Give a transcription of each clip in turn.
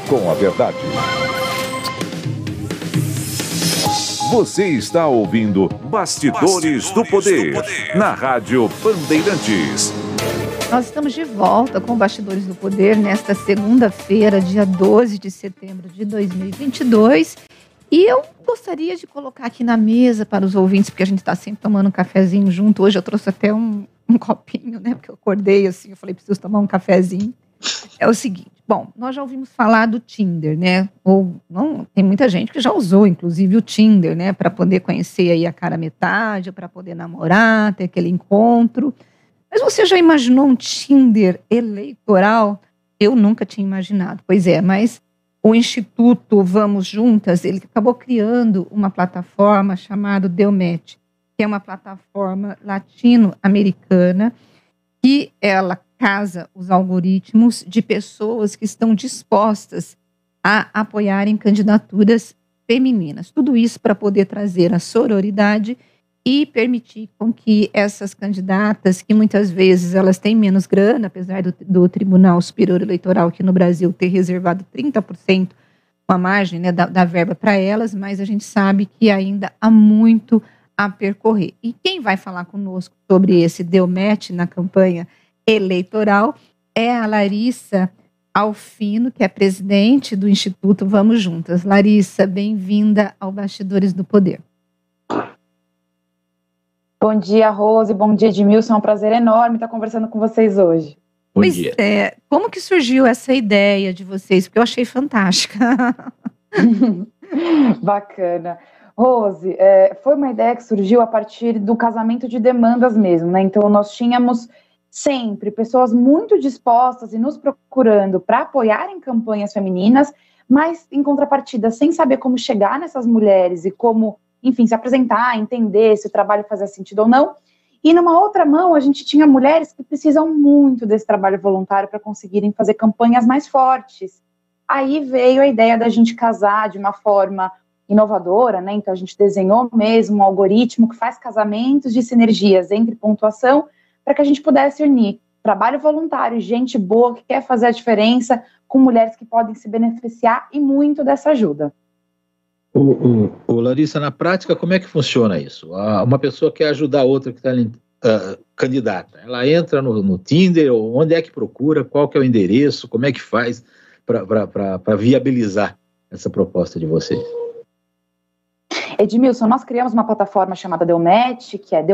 com a verdade. Você está ouvindo Bastidores do Poder, na Rádio Bandeirantes. Nós estamos de volta com Bastidores do Poder nesta segunda-feira, dia 12 de setembro de 2022. E eu gostaria de colocar aqui na mesa para os ouvintes, porque a gente está sempre tomando um cafezinho junto. Hoje eu trouxe até um copinho, né? Porque eu acordei assim, eu falei, preciso tomar um cafezinho. É o seguinte, bom, nós já ouvimos falar do Tinder, né? Ou não, tem muita gente que já usou, inclusive, o Tinder, né? Para poder conhecer aí a cara metade, para poder namorar, ter aquele encontro. Mas você já imaginou um Tinder eleitoral? Eu nunca tinha imaginado. Pois é, mas o Instituto Vamos Juntas, ele acabou criando uma plataforma chamada Delmatch, que é uma plataforma latino-americana, que ela casa os algoritmos de pessoas que estão dispostas a apoiarem candidaturas femininas. Tudo isso para poder trazer a sororidade e permitir com que essas candidatas, que muitas vezes elas têm menos grana, apesar do Tribunal Superior Eleitoral aqui no Brasil ter reservado 30% uma margem, né, da verba para elas, mas a gente sabe que ainda há muito a percorrer. E quem vai falar conosco sobre esse Delmatch na campanha eleitoral é a Larissa Alfino, que é presidente do Instituto Vamos Juntas. Larissa, bem-vinda ao Bastidores do Poder. Bom dia, Rose. Bom dia, Edmilson. É um prazer enorme estar conversando com vocês hoje. Bom dia. Como que surgiu essa ideia de vocês? Porque eu achei fantástica. Bacana. Rose, foi uma ideia que surgiu a partir do casamento de demandas mesmo, né? Então, nós tínhamos sempre pessoas muito dispostas e nos procurando para apoiar em campanhas femininas, mas, em contrapartida, sem saber como chegar nessas mulheres e como, enfim, se apresentar, entender se o trabalho fazia sentido ou não. E numa outra mão, a gente tinha mulheres que precisam muito desse trabalho voluntário para conseguirem fazer campanhas mais fortes. Aí veio a ideia da gente casar de uma forma inovadora, né? Então a gente desenhou mesmo um algoritmo que faz casamentos de sinergias entre pontuação para que a gente pudesse unir trabalho voluntário, gente boa que quer fazer a diferença, com mulheres que podem se beneficiar e muito dessa ajuda. Larissa, na prática, como é que funciona isso? Uma pessoa quer ajudar a outra que está candidata. Ela entra no Tinder, ou onde é que procura, qual que é o endereço, como é que faz para viabilizar essa proposta de vocês? Edmilson, nós criamos uma plataforma chamada Delmatch, que é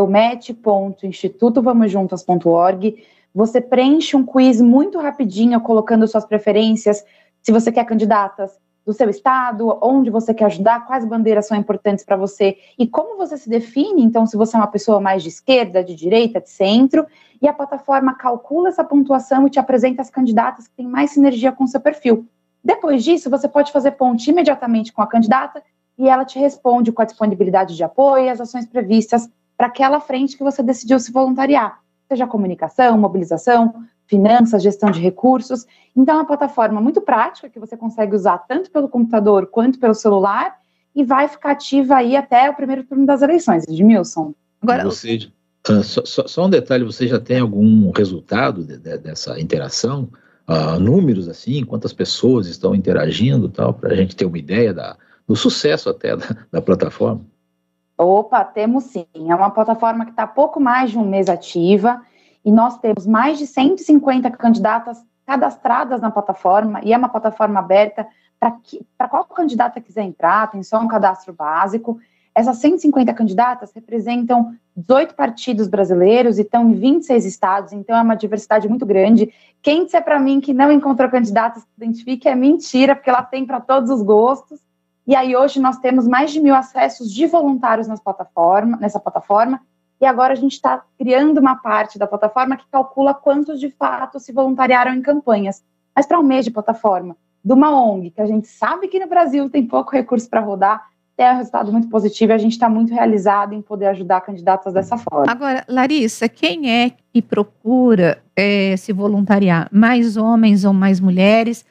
delmatch.institutovamosjuntas.org. Você preenche um quiz muito rapidinho, colocando suas preferências, se você quer candidatas do seu estado, onde você quer ajudar, quais bandeiras são importantes para você e como você se define, então, se você é uma pessoa mais de esquerda, de direita, de centro, e a plataforma calcula essa pontuação e te apresenta as candidatas que têm mais sinergia com o seu perfil. Depois disso, você pode fazer ponte imediatamente com a candidata e ela te responde com a disponibilidade de apoio e as ações previstas para aquela frente que você decidiu se voluntariar, seja comunicação, mobilização, finanças, gestão de recursos. Então, é uma plataforma muito prática que você consegue usar tanto pelo computador quanto pelo celular e vai ficar ativa aí até o primeiro turno das eleições, Edmilson. Agora, só um detalhe, você já tem algum resultado dessa interação? Números, assim, quantas pessoas estão interagindo, tal, para a gente ter uma ideia do sucesso até da plataforma? Opa, temos sim. É uma plataforma que está há pouco mais de um mês ativa e nós temos mais de 150 candidatas cadastradas na plataforma e é uma plataforma aberta para qual candidata quiser entrar, tem só um cadastro básico. Essas 150 candidatas representam 18 partidos brasileiros e estão em 26 estados, então é uma diversidade muito grande. Quem disser para mim que não encontrou candidatas que se identifique é mentira, porque ela tem para todos os gostos. E aí hoje nós temos mais de 1.000 acessos de voluntários nessa plataforma, e agora a gente está criando uma parte da plataforma que calcula quantos de fato se voluntariaram em campanhas. Mas para um mês de plataforma, de uma ONG, que a gente sabe que no Brasil tem pouco recurso para rodar, é um resultado muito positivo e a gente está muito realizado em poder ajudar candidatas dessa forma. Agora, Larissa, quem é que procura se voluntariar? Mais homens ou mais mulheres?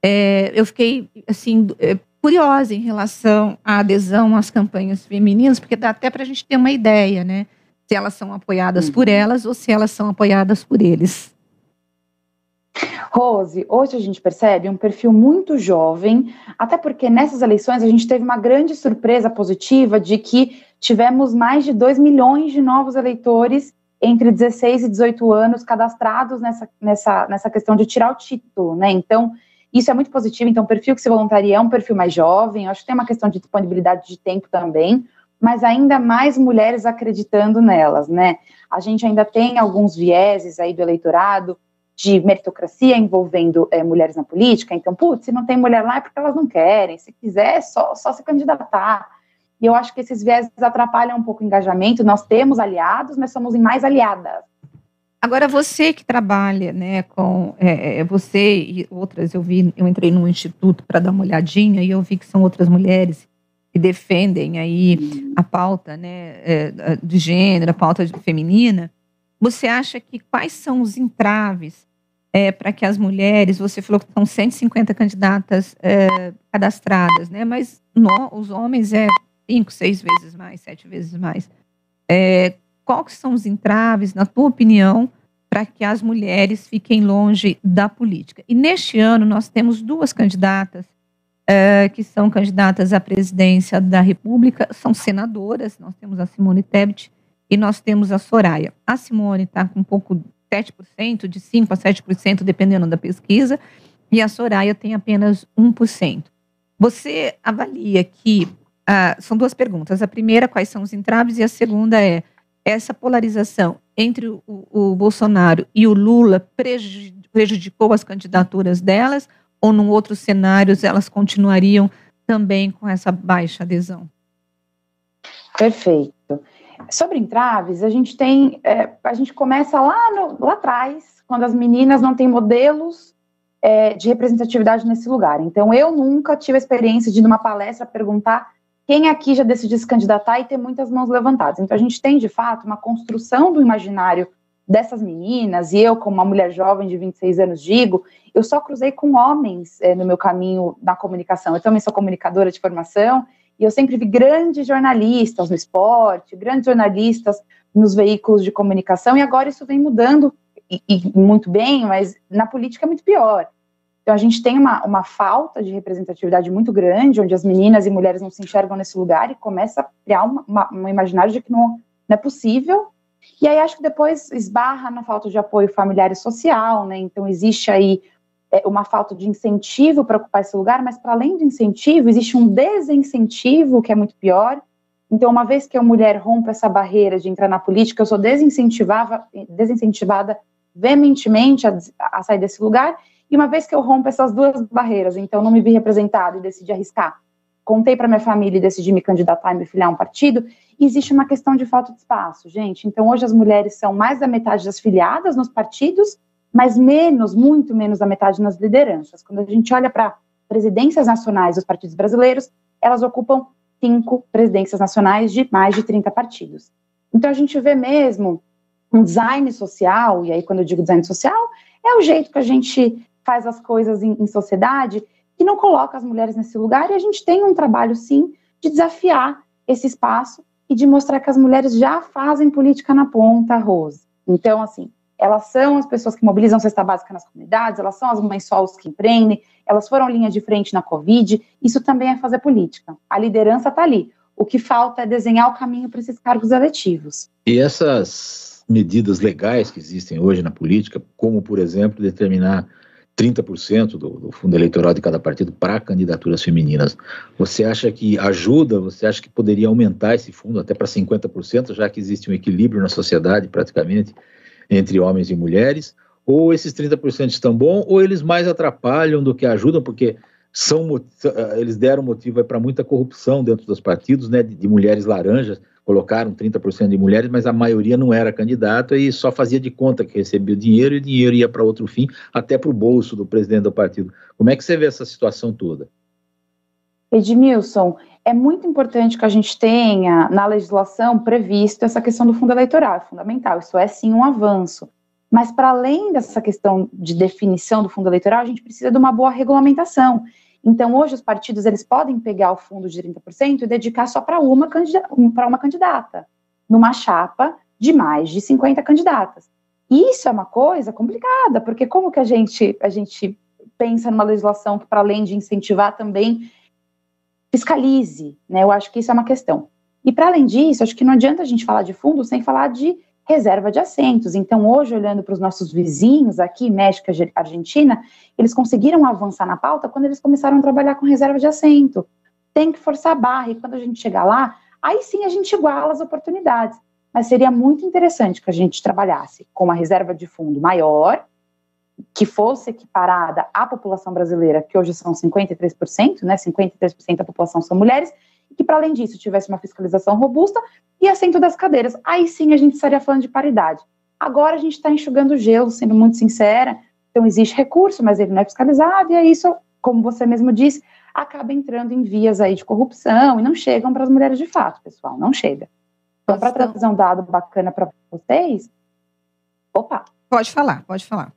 Eu fiquei, assim, curiosa em relação à adesão às campanhas femininas, porque dá até para a gente ter uma ideia, né? Se elas são apoiadas por elas ou se elas são apoiadas por eles. Rose, hoje a gente percebe um perfil muito jovem, até porque nessas eleições a gente teve uma grande surpresa positiva de que tivemos mais de 2 milhões de novos eleitores entre 16 e 18 anos cadastrados nessa questão de tirar o título, né? Então, isso é muito positivo. Então, o perfil que se voluntaria é um perfil mais jovem, eu acho que tem uma questão de disponibilidade de tempo também, mas ainda mais mulheres acreditando nelas, né? A gente ainda tem alguns vieses aí do eleitorado de meritocracia envolvendo mulheres na política, então, putz, se não tem mulher lá é porque elas não querem, se quiser é só se candidatar. E eu acho que esses vieses atrapalham um pouco o engajamento. Nós temos aliados, mas somos em mais aliadas. Agora, você que trabalha, né, com você e outras, eu entrei num instituto para dar uma olhadinha e eu vi que são outras mulheres que defendem aí a pauta, né, de gênero, a pauta feminina. Você acha que quais são os entraves para que as mulheres, você falou que são 150 candidatas cadastradas, né, mas os homens 5, 6 vezes mais, 7 vezes mais. Quais são os entraves, na tua opinião, para que as mulheres fiquem longe da política? E neste ano nós temos 2 candidatas que são candidatas à presidência da República, são senadoras, nós temos a Simone Tebet e nós temos a Soraya. A Simone está com um pouco, 7%, de 5% a 7%, dependendo da pesquisa, e a Soraya tem apenas 1%. Você avalia que são 2 perguntas. A primeira, quais são os entraves? E a segunda essa polarização entre o Bolsonaro e o Lula prejudicou as candidaturas delas, ou num outro cenário elas continuariam também com essa baixa adesão? Perfeito. Sobre entraves, a gente começa lá atrás, quando as meninas não têm modelos de representatividade nesse lugar. Então, eu nunca tive a experiência de ir numa palestra perguntar quem aqui já decidiu se candidatar e ter muitas mãos levantadas. Então, a gente tem, de fato, uma construção do imaginário dessas meninas, e eu, como uma mulher jovem de 26 anos, digo, eu só cruzei com homens no meu caminho na comunicação. Eu também sou comunicadora de formação, e eu sempre vi grandes jornalistas no esporte, grandes jornalistas nos veículos de comunicação, e agora isso vem mudando, e muito bem, mas na política é muito pior. Então, a gente tem uma falta de representatividade muito grande, onde as meninas e mulheres não se enxergam nesse lugar e começa a criar um imaginário de que não é possível. E aí, acho que depois esbarra na falta de apoio familiar e social, né? Então, existe aí uma falta de incentivo para ocupar esse lugar, mas para além do incentivo, existe um desincentivo que é muito pior. Então, uma vez que a mulher rompe essa barreira de entrar na política, eu sou desincentivada veementemente a sair desse lugar. E uma vez que eu rompo essas 2 barreiras, então não me vi representada e decidi arriscar, contei para minha família e decidi me candidatar e me filiar a um partido, existe uma questão de falta de espaço, gente. Então hoje as mulheres são mais da metade das filiadas nos partidos, mas muito menos da metade nas lideranças. Quando a gente olha para presidências nacionais dos partidos brasileiros, elas ocupam 5 presidências nacionais de mais de 30 partidos. Então a gente vê mesmo um design social, e aí quando eu digo design social, é o jeito que a gente faz as coisas em sociedade, que não coloca as mulheres nesse lugar, e a gente tem um trabalho, sim, de desafiar esse espaço e de mostrar que as mulheres já fazem política na ponta, Rose. Então, assim, elas são as pessoas que mobilizam cesta básica nas comunidades, elas são as mães solos que empreendem, elas foram linha de frente na Covid, isso também é fazer política. A liderança está ali. O que falta é desenhar o caminho para esses cargos eletivos. E essas medidas legais que existem hoje na política, como, por exemplo, determinar 30% do fundo eleitoral de cada partido para candidaturas femininas, você acha que ajuda? Você acha que poderia aumentar esse fundo até para 50%, já que existe um equilíbrio na sociedade, praticamente, entre homens e mulheres? Ou esses 30% estão bons, ou eles mais atrapalham do que ajudam, porque eles deram motivo para muita corrupção dentro dos partidos, né, de mulheres laranjas, colocaram 30% de mulheres, mas a maioria não era candidata e só fazia de conta que recebia o dinheiro, e o dinheiro ia para outro fim, até para o bolso do presidente do partido. Como é que você vê essa situação toda? Edmilson, é muito importante que a gente tenha na legislação previsto essa questão do fundo eleitoral, é fundamental, isso é sim um avanço. Mas para além dessa questão de definição do fundo eleitoral, a gente precisa de uma boa regulamentação. Então, hoje os partidos eles podem pegar o fundo de 30% e dedicar só para uma candidata, numa chapa de mais de 50 candidatas. E isso é uma coisa complicada, porque como que a gente pensa numa legislação que, para além de incentivar, também fiscalize, né? Eu acho que isso é uma questão. E, para além disso, acho que não adianta a gente falar de fundo sem falar de reserva de assentos. Então, hoje, olhando para os nossos vizinhos aqui, México e Argentina, eles conseguiram avançar na pauta quando eles começaram a trabalhar com reserva de assento. Tem que forçar a barra, e quando a gente chegar lá, aí sim a gente iguala as oportunidades. Mas seria muito interessante que a gente trabalhasse com uma reserva de fundo maior, que fosse equiparada à população brasileira, que hoje são 53%, né, 53% da população são mulheres, e que, para além disso, tivesse uma fiscalização robusta e assento das cadeiras. Aí sim a gente estaria falando de paridade. Agora a gente está enxugando gelo, sendo muito sincera, então existe recurso, mas ele não é fiscalizado, e aí isso, como você mesmo disse, acaba entrando em vias aí de corrupção, e não chegam para as mulheres de fato, pessoal, não chega. Então, para trazer um dado bacana para vocês... Opa! Pode falar, pode falar.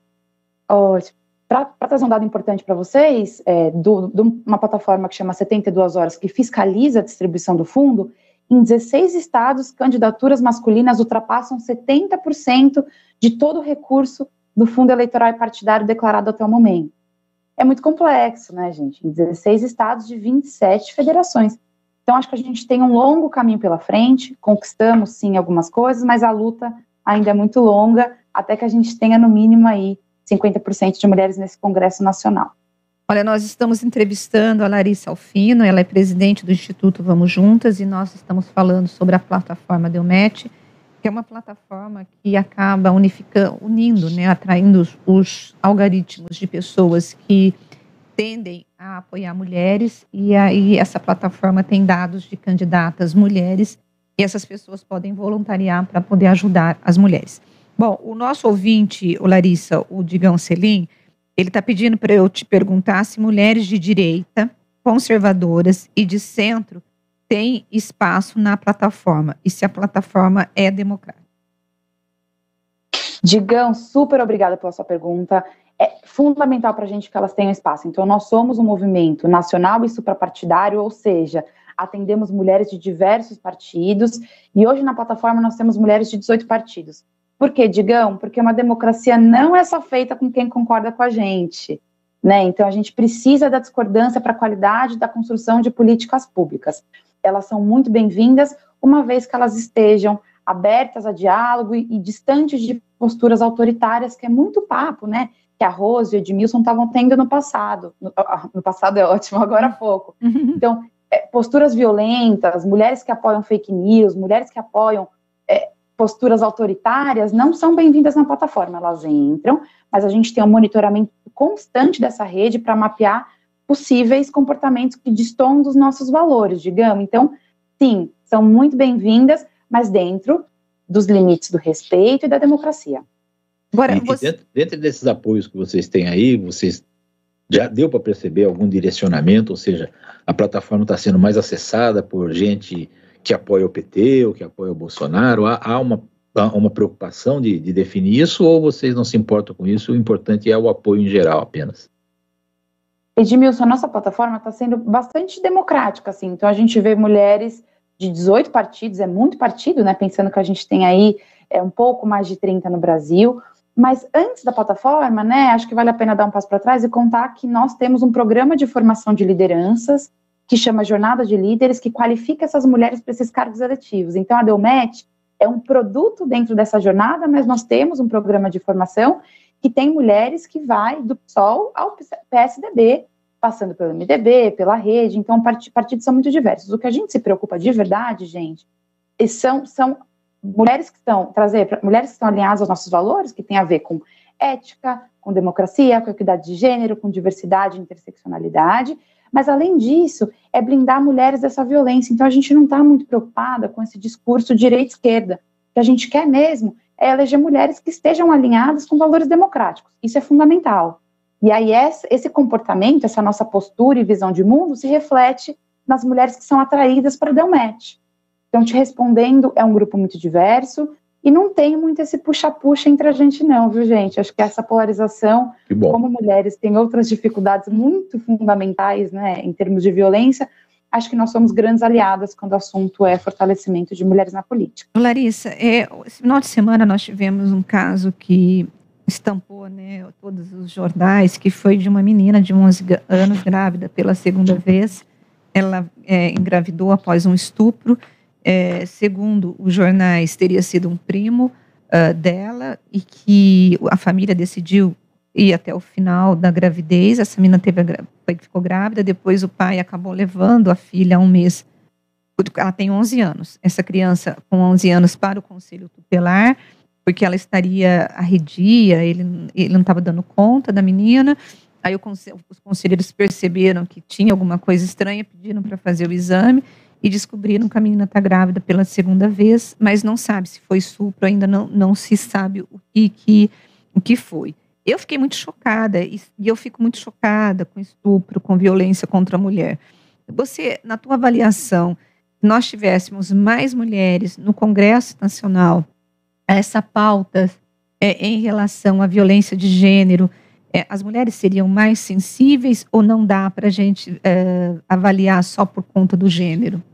Para trazer um dado importante para vocês, de uma plataforma que chama 72 Horas, que fiscaliza a distribuição do fundo, em 16 estados, candidaturas masculinas ultrapassam 70% de todo o recurso do fundo eleitoral e partidário declarado até o momento. É muito complexo, né, gente? Em 16 estados de 27 federações. Então, acho que a gente tem um longo caminho pela frente, conquistamos, sim, algumas coisas, mas a luta ainda é muito longa, até que a gente tenha, no mínimo, aí, 50% de mulheres nesse Congresso Nacional. Olha, nós estamos entrevistando a Larissa Alfino, ela é presidente do Instituto Vamos Juntas, e nós estamos falando sobre a plataforma Delmet, que é uma plataforma que acaba unindo, né, atraindo os algoritmos de pessoas que tendem a apoiar mulheres, e aí essa plataforma tem dados de candidatas mulheres, e essas pessoas podem voluntariar para poder ajudar as mulheres. Bom, o nosso ouvinte, o Larissa, o Digão Selim, ele está pedindo para eu te perguntar se mulheres de direita, conservadoras e de centro têm espaço na plataforma, e se a plataforma é democrática. Digão, super obrigada pela sua pergunta. É fundamental para a gente que elas tenham espaço. Então, nós somos um movimento nacional e suprapartidário, ou seja, atendemos mulheres de diversos partidos, e hoje na plataforma nós temos mulheres de 18 partidos. Por quê, Digão? Porque uma democracia não é só feita com quem concorda com a gente, né? Então, a gente precisa da discordância para a qualidade da construção de políticas públicas. Elas são muito bem-vindas, uma vez que elas estejam abertas a diálogo e distantes de posturas autoritárias, que é muito papo, né? Que a Rose e o Edmilson estavam tendo no passado. No passado é ótimo, agora há pouco. Então, posturas violentas, mulheres que apoiam fake news, mulheres que apoiam posturas autoritárias, não são bem-vindas na plataforma. Elas entram, mas a gente tem um monitoramento constante dessa rede para mapear possíveis comportamentos que destoam dos nossos valores, digamos. Então, sim, são muito bem-vindas, mas dentro dos limites do respeito e da democracia. Agora, dentro desses apoios que vocês têm aí, vocês já deu para perceber algum direcionamento, ou seja, a plataforma está sendo mais acessada por gente que apoia o PT ou que apoia o Bolsonaro? Há uma preocupação de definir isso, ou vocês não se importam com isso? O importante é o apoio em geral apenas. Edmilson, a nossa plataforma está sendo bastante democrática, assim. Então a gente vê mulheres de 18 partidos, é muito partido, né? Pensando que a gente tem aí um pouco mais de 30 no Brasil. Mas antes da plataforma, né, acho que vale a pena dar um passo para trás e contar que nós temos um programa de formação de lideranças que chama Jornada de Líderes, que qualifica essas mulheres para esses cargos eletivos. Então, a Delmet é um produto dentro dessa jornada, mas nós temos um programa de formação que tem mulheres que vai do PSOL ao PSDB, passando pelo MDB, pela rede. Então, partidos são muito diversos. O que a gente se preocupa de verdade, gente, são mulheres que estão alinhadas aos nossos valores, que tem a ver com ética, com democracia, com equidade de gênero, com diversidade e interseccionalidade. Mas, além disso, é blindar mulheres dessa violência. Então, a gente não está muito preocupada com esse discurso direita-esquerda. O que a gente quer mesmo é eleger mulheres que estejam alinhadas com valores democráticos. Isso é fundamental. E aí, esse comportamento, essa nossa postura e visão de mundo se reflete nas mulheres que são atraídas para a Delmet. Então, te respondendo, é um grupo muito diverso e não tem muito esse puxa-puxa entre a gente não, viu, gente? Acho que essa polarização, como mulheres têm outras dificuldades muito fundamentais, né, em termos de violência, acho que nós somos grandes aliadas quando o assunto é fortalecimento de mulheres na política. Larissa, esse final de semana nós tivemos um caso que estampou, né, todos os jornais, que foi de uma menina de 11 anos grávida pela segunda vez. Ela engravidou após um estupro. Segundo os jornais, teria sido um primo dela, e que a família decidiu ir até o final da gravidez. Essa menina ficou grávida, depois o pai acabou levando a filha há um mês. Ela tem 11 anos. Essa criança com 11 anos para o conselho tutelar, porque ela estaria arredia, ele não estava dando conta da menina. Aí os conselheiros perceberam que tinha alguma coisa estranha, pediram para fazer o exame e descobriram que a menina está grávida pela segunda vez, mas não sabe se foi estupro, ainda não se sabe o que foi. Eu fiquei muito chocada, e eu fico muito chocada com estupro, com violência contra a mulher. Você, na tua avaliação, se nós tivéssemos mais mulheres no Congresso Nacional, essa pauta em relação à violência de gênero, as mulheres seriam mais sensíveis, ou não dá para a gente avaliar só por conta do gênero?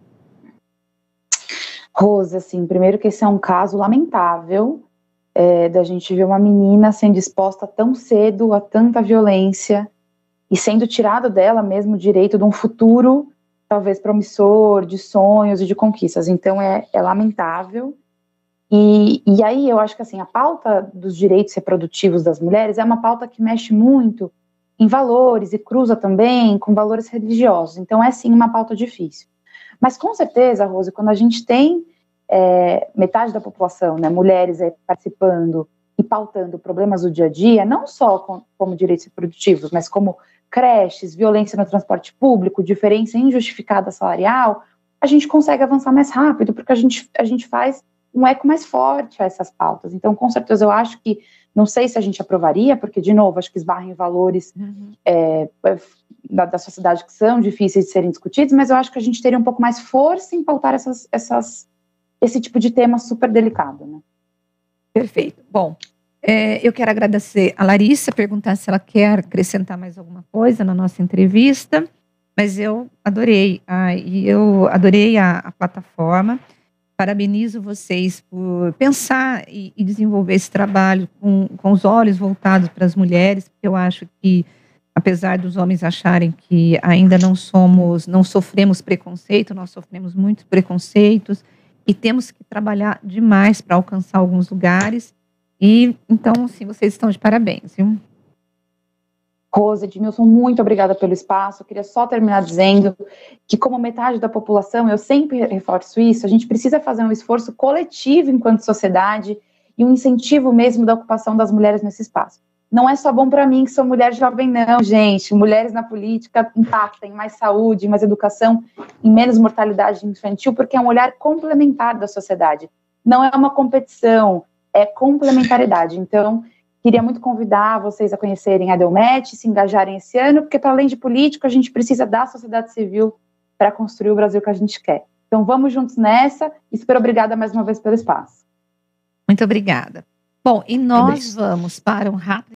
Rose, assim, primeiro que esse é um caso lamentável, da gente ver uma menina sendo exposta tão cedo a tanta violência e sendo tirado dela mesmo o direito de um futuro, talvez promissor, de sonhos e de conquistas. Então é lamentável. E aí eu acho que assim, a pauta dos direitos reprodutivos das mulheres é uma pauta que mexe muito em valores e cruza também com valores religiosos. Então é sim uma pauta difícil. Mas com certeza, Rose, quando a gente tem metade da população, né, mulheres participando e pautando problemas do dia a dia, não só como direitos reprodutivos, mas como creches, violência no transporte público, diferença injustificada salarial, a gente consegue avançar mais rápido, porque a gente faz um eco mais forte a essas pautas. Então, com certeza, eu acho que, não sei se a gente aprovaria, porque, de novo, acho que esbarra em valores da sociedade que são difíceis de serem discutidos, mas eu acho que a gente teria um pouco mais força em pautar esse tipo de tema super delicado, né? Perfeito. Bom, eu quero agradecer a Larissa, perguntar se ela quer acrescentar mais alguma coisa na nossa entrevista, mas eu adorei, a plataforma. Parabenizo vocês por pensar e desenvolver esse trabalho com os olhos voltados para as mulheres, porque eu acho que, apesar dos homens acharem que ainda não sofremos preconceito, nós sofremos muitos preconceitos e temos que trabalhar demais para alcançar alguns lugares. E então, sim, vocês estão de parabéns, viu? Rose, Edmilson, muito obrigada pelo espaço. Eu queria só terminar dizendo que, como metade da população, eu sempre reforço isso, a gente precisa fazer um esforço coletivo enquanto sociedade e um incentivo mesmo da ocupação das mulheres nesse espaço. Não é só bom para mim, que sou mulher jovem, não, gente. Mulheres na política impactam em mais saúde, mais educação, em menos mortalidade infantil, porque é um olhar complementar da sociedade. Não é uma competição, é complementaridade. Então, queria muito convidar vocês a conhecerem a Delmet, se engajarem esse ano, porque, para além de político, a gente precisa da sociedade civil para construir o Brasil que a gente quer. Então, vamos juntos nessa, e super obrigada mais uma vez pelo espaço. Muito obrigada. Bom, e nós vamos para um rápido